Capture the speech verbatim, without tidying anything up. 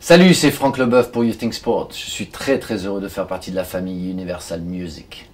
Salut, c'est Franck Leboeuf pour You Think Sport. Je suis très très heureux de faire partie de la famille Universal Music.